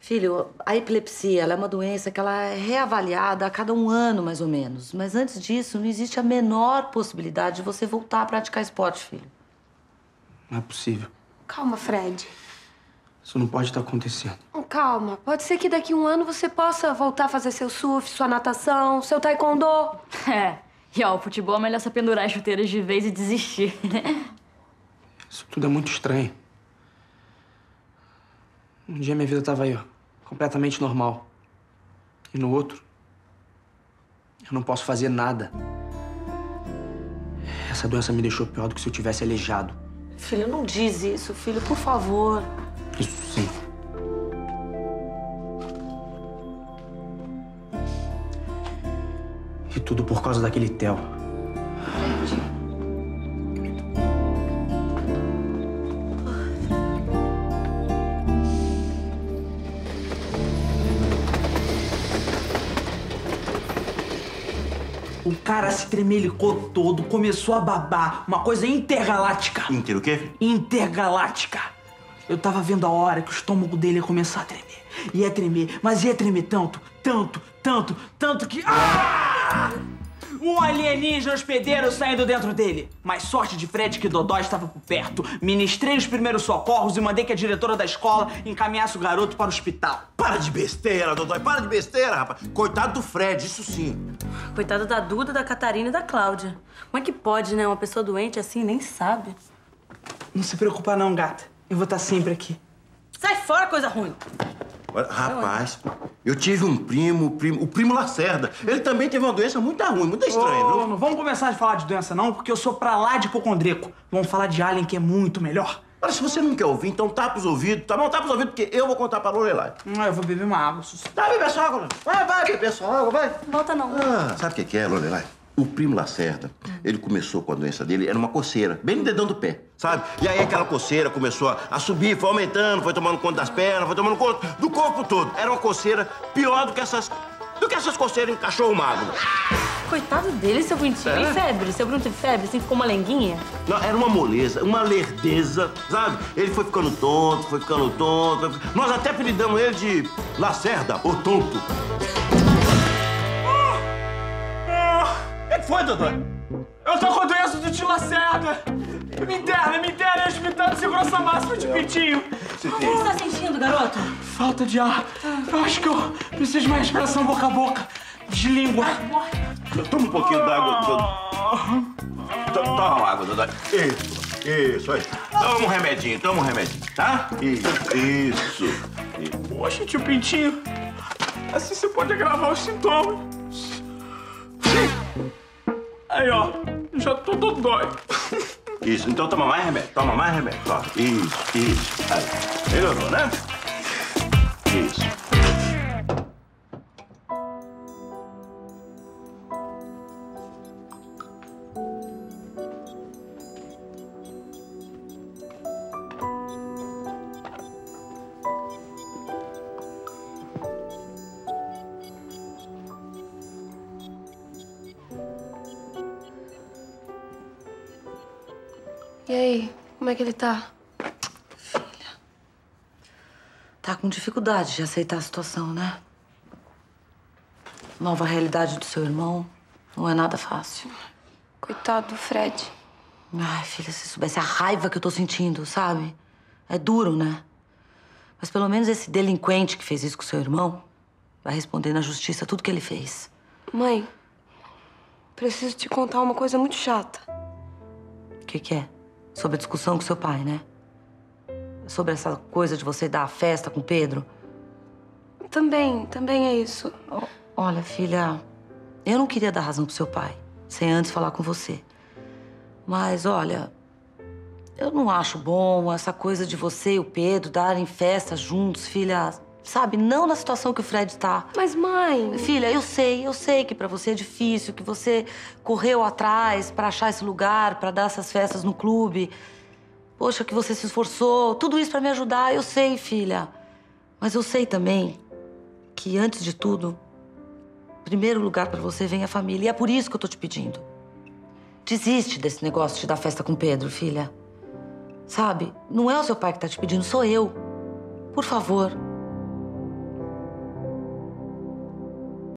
Filho, a epilepsia, ela é uma doença que ela é reavaliada a cada 1 ano, mais ou menos. Mas antes disso, não existe a menor possibilidade de você voltar a praticar esporte, filho. Não é possível. Calma, Fred. Isso não pode estar acontecendo. Calma. Pode ser que daqui 1 ano você possa voltar a fazer seu surf, sua natação, seu taekwondo. É. E ó, o futebol é melhor se pendurar as chuteiras de vez e desistir. Isso tudo é muito estranho. Um dia minha vida tava aí, ó, completamente normal. E no outro, eu não posso fazer nada. Essa doença me deixou pior do que se eu tivesse aleijado. Filho, não diz isso, filho, por favor. Isso sim. E tudo por causa daquele Theo. O cara se tremelicou todo, começou a babar. Uma coisa intergaláctica. Inter o quê? Intergaláctica. Eu tava vendo a hora que o estômago dele ia começar a tremer. Ia tremer, mas ia tremer tanto, tanto que... Ah! Um alienígena hospedeiro saindo dentro dele. Mas sorte de Fred que Dodói estava por perto. Ministrei os primeiros socorros e mandei que a diretora da escola encaminhasse o garoto para o hospital. Para de besteira, Dodói. Para de besteira, rapaz. Coitado do Fred, isso sim. Coitada da Duda, da Catarina e da Cláudia. Como é que pode, né? Uma pessoa doente assim nem sabe. Não se preocupa não, gata. Eu vou estar sempre aqui. Sai fora, coisa ruim. Olha, rapaz, eu tive um primo, o primo Lacerda. Ele também teve uma doença muito ruim, muito estranha, viu? Não vamos começar a falar de doença não, porque eu sou pra lá de hipocondríaco. Vamos falar de alien, que é muito melhor. Olha, se você não quer ouvir, então tapa os ouvidos, tá bom? Tapa os ouvidos, porque eu vou contar pra Lorelai. Eu vou beber uma água, Sussu. Vai beber sua água, vai beber sua água, vai. Volta não. Ah, sabe o que é, Lorelai? O primo Lacerda, ele começou com a doença dele, era uma coceira, bem no dedão do pé, sabe? E aí aquela coceira começou a subir, foi aumentando, foi tomando conta das pernas, foi tomando conta do corpo todo. Era uma coceira pior do que essas coceiras em cachorro magro. Coitado dele, seu bonitinho. Tem febre? Seu Bruno teve febre? Assim, ficou uma lenguinha? Não, era uma moleza, uma lerdeza, sabe? Ele foi ficando tonto, foi ficando tonto. Nós até apelidamos ele de Lacerda, o tonto. O que foi, doutor? Eu tô com a doença do tio Lacerda. Me interna, hospital de segurança máxima de Pitinho. O que você tá sentindo, garoto? Falta de ar. Eu acho que eu preciso de uma respiração boca a boca. De língua. Toma um pouquinho d'água. Toma água, doutor. Isso aí. Toma um remedinho, tá? Isso. Poxa, tio Pintinho. Assim você pode agravar os sintomas. Aí, ó. Já tô dodói. Isso, então toma mais remédio. Ó, isso. Aí. Melhorou, né? Isso. E aí, como é que ele tá? Filha, tá com dificuldade de aceitar a situação, né? Nova realidade do seu irmão não é nada fácil. Coitado do Fred. Ai, filha, se soubesse a raiva que eu tô sentindo, sabe? É duro, né? Mas pelo menos esse delinquente que fez isso com seu irmão vai responder na justiça tudo que ele fez. Mãe, preciso te contar uma coisa muito chata. O que é? Sobre a discussão com seu pai, né? Sobre essa coisa de você dar a festa com o Pedro? Também é isso. Olha, filha, eu não queria dar razão pro seu pai, sem antes falar com você. Mas, olha, eu não acho bom essa coisa de você e o Pedro darem festas juntos, filha. Sabe, não na situação que o Fred tá. Mas, mãe... Filha, eu sei que pra você é difícil, que você correu atrás pra achar esse lugar, pra dar essas festas no clube. Poxa, que você se esforçou, tudo isso pra me ajudar, eu sei, filha. Mas eu sei também que, antes de tudo, em primeiro lugar pra você vem a família. E é por isso que eu tô te pedindo. Desiste desse negócio de dar festa com o Pedro, filha. Sabe, não é o seu pai que tá te pedindo, sou eu. Por favor.